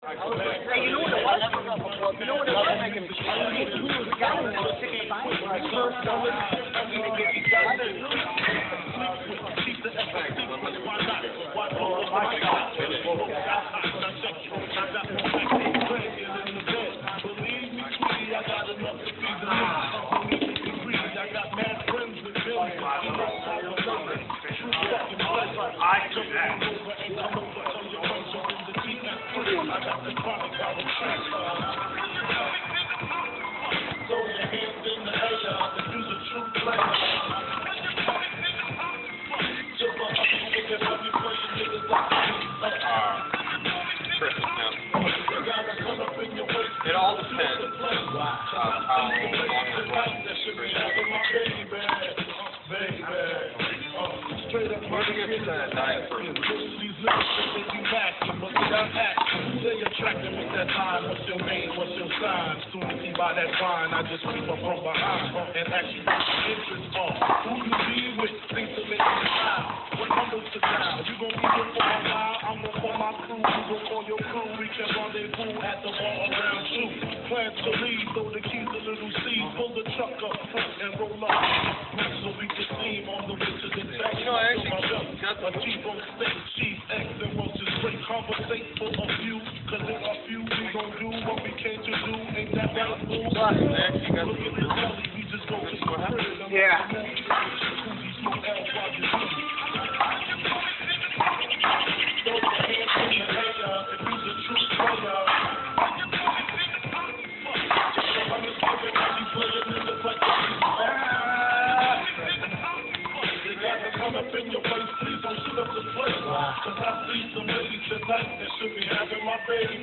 Hey, you know what it was? You know what it was? We was guys that were sick and tired. It all depends on how long the Where do you get that diet first? Stay attracted with that time. What's your name? What's your sign? Soon as he buy that vine, I just creep up from behind and actually get interest on who you be with. Things to make you smile. What numbers to dial? You gon' be here for a while. I'm gon' call my crew. You gon' call your crew. We can rendezvous at the bar around 2. Plans to leave. Throw the keys a little seed. Pull the truck up front and roll up. So we can see him on the way to the tech. You know, I actually got a Jeep on state, Chief X and Roaches great conversate for a few, cause in a few we gon' do what we came to do, ain't that right, fool? Look at the belly, we just go to the crib. Yeah. In your face, please don't shoot up the place. Cause I see some ladies tonight that should be having my baby.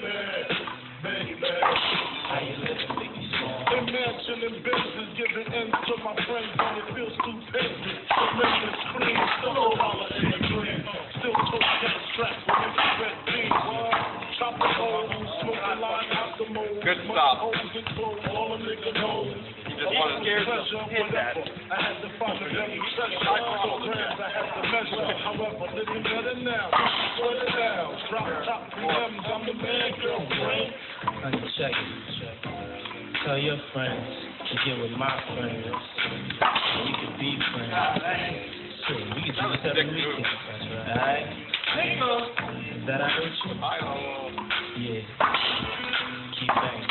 How you living, baby small? Them mansion and business giving in to my friends and it feels stupendous. Tremendous cream, still a dollar in the green. Still took that strap with the red beam. Chop the hole, smoke the line out the mold. Good stuff. Holes and clothes, all a nigga knows. Just want to scare some hit that. I had to find the very treasure. So grams I had to measure. However, living better now. Sweat it down. Drop top PMs. I'm the man, girlfriend. Honey, check it. Tell your friends to get with my friends. And we can be friends. Shit, we can do this every weekend. That's right. Alright? Is that alright with you? Yeah. Keep banging.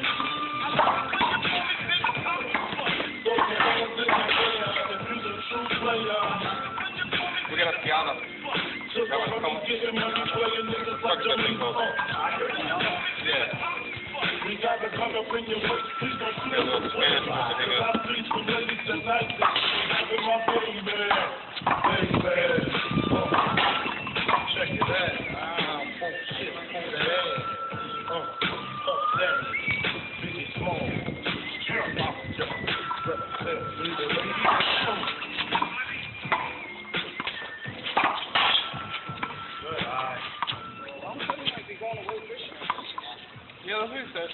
We got a piano. Yeah. We got to come up in your way. Please don't shoot up the place. I see some ladies tonight that having my baby. Check it out. Shit, that ass. Fuck that. Biggie Small. Yeah, that's what he said.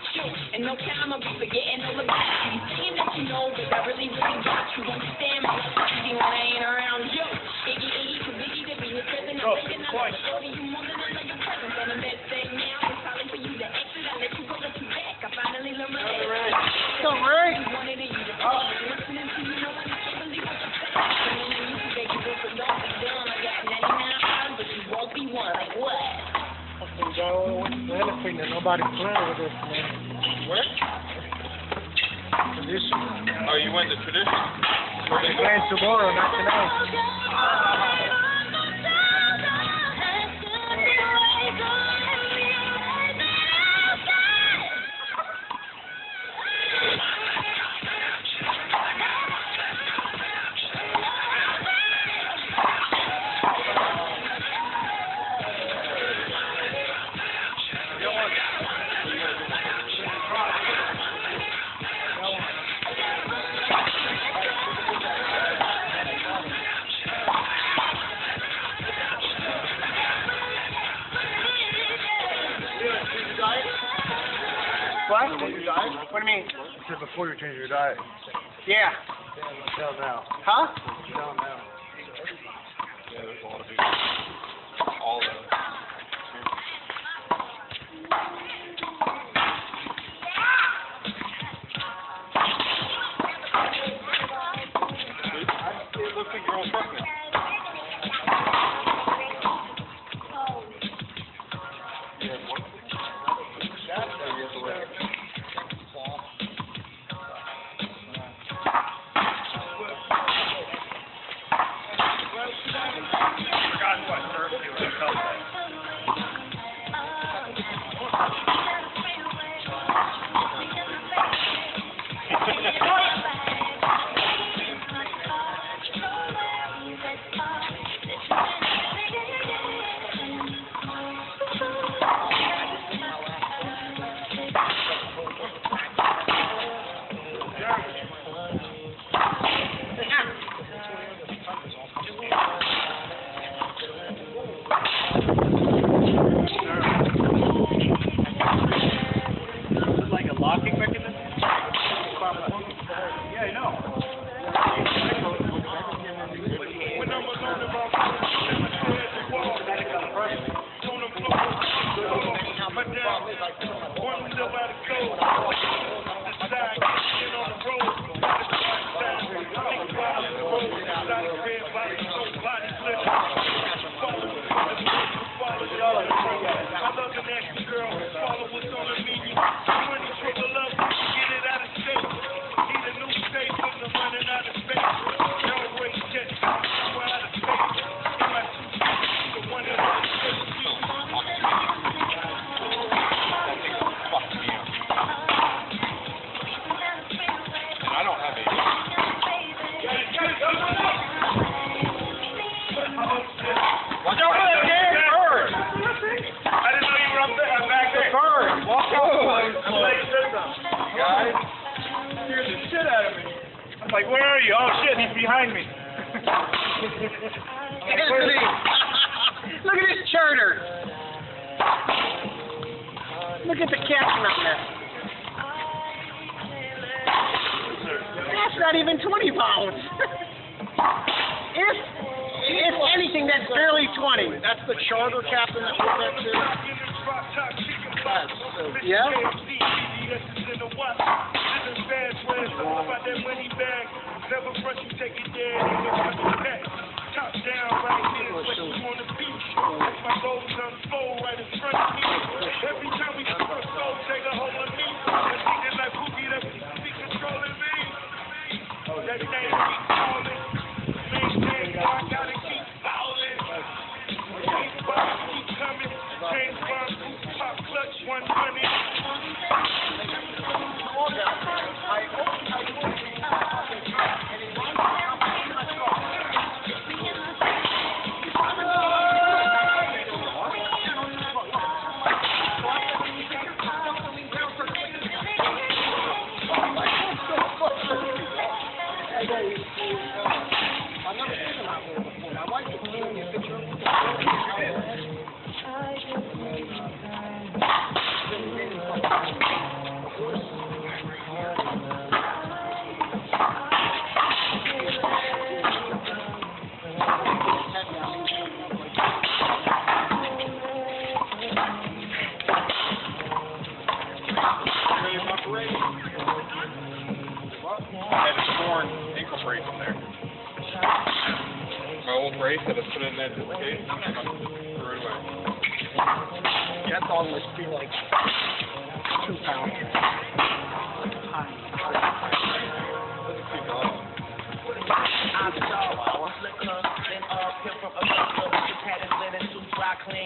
you. And no time I'll be forgetting all about you. Saying that you know, but I really, really got you. Understand me? Easy when I ain't around you. Iggy, for Biggie to be your cousin. I'm thinking I'm shorty you more than I know your presence. And the best thing now is probably for you to exit. I let you go to back. I finally learned my lesson. So, Ray. You wanted it, you just listening to you, know I can't believe what you're saying. And you think you go for don't be done. I got 99 hours, but you won't be one. Like what? Joe, what's the other thing that nobody's playing with this, man? What? Tradition. Oh, you went to tradition? They're playing tomorrow, not tonight. What? Before you diet? What do you mean? I said before you change your diet. Yeah. Tell now. Huh? Tell now. Yeah, there's a lot of people. All of them. It looks like your own truck now. Like, where are you? Oh shit, he's behind me. Anthony! Look at this charter! Look at the captain on there. That's not even 20 pounds. If anything, that's barely 20. That's the charter captain that put that to. Yeah? Never brush you, take it there, top down right here, what you wanna be. My goals unfold right in front of me. Every time we cross goals, take a hold of me. I'm thinking like Boogie, that be controlling me. That name keep calling. Maintain, I gotta keep falling. Keep bombs, keep coming. Change bombs, pop clutch, 100. Ray said to put it in that case. Threw it away. That dog must be like 2 pounds. I saw one flicker, then uphill from a buckler. Just had his linen suit dry clean.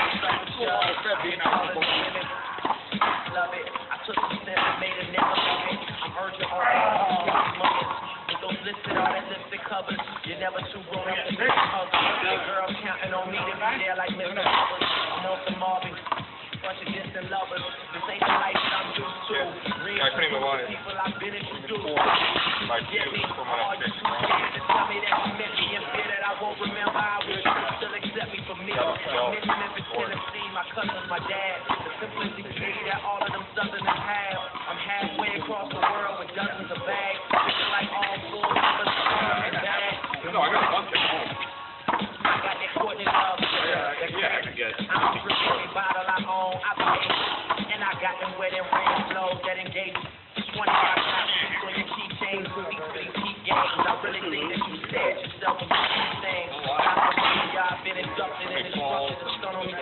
Love it. I took a step and made a nigga love it. I'm urging all mothers. With those listed, all that listed covers. You're never too grown up to make a hustle. The girl counting on me to be there like Mr. Hubbard. I'm off the Marvin. Bunch of distant lovers. This ain't the life I'm used to. Real people I've been introduced to. Get me, all you too scared to tell me that you meant me and fear that I won't remember. I wish you would still accept me for me. Miss Memphis, Tennessee, my cousin, my dad. The simplicity that all of them Southerners have. I'm halfway across the world with dozens of bags. Looking like all full numbers and bags. No, I got a bunch at home. I got that Courtney Love. Yeah, I guess. I'm a every bottle I own, I pay. And I got them wedding ring flows that engage 25 times on your keychains, speak for these heat games. I really think that you said yourself about these things. I've been inducted in this structure to stun on me.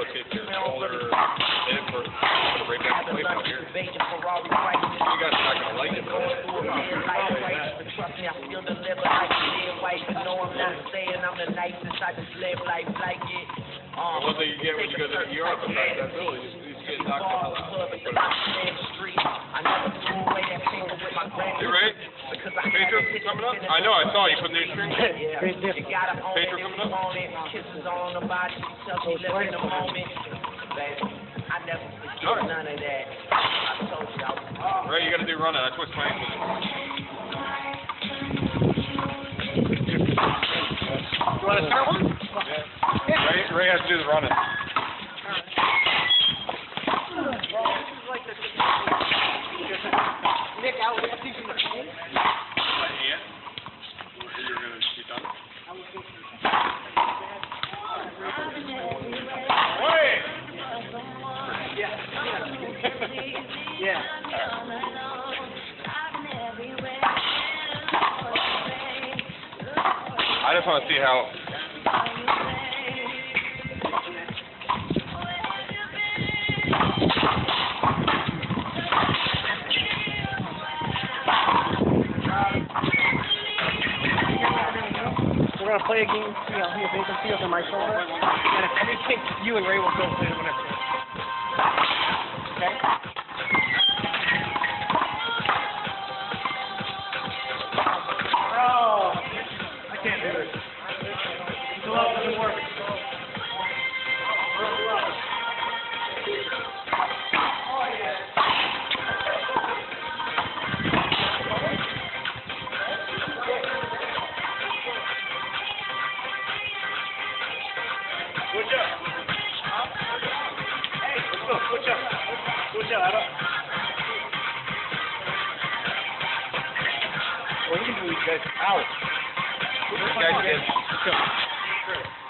Ferrari prices. You guys are not going to like it, though. But trust me, I still deliver like a dead wife. And no, I'm not saying I'm the nicest. I just live life like it. One thing you get when you go to the ER sometimes, that's really you get knocked the hell out. I never threw away that paper with my grandma. You ready? Pedro coming up? I know, I saw you putting the string. You gotta own it Pedro if coming you up? want it. Kisses on the body, she tells me live in the moment. Baby, I never forget none of that. I told you I was. Ray, you got to do running. That's what's playing with it. You want to start one? Yeah. Ray has to do the running. Nick, I was teaching the You're going to be done? Yeah. I just want to see how. We're going to play a game, see how many they can feel on my shoulder. And if anything, you and Ray will go play the next one. Okay? Oh, I can't do it. The glove doesn't work. Switch up. Hey, let's go. Switch up. Switch up. Well, you can do these guys out. This guy's good. Let's go.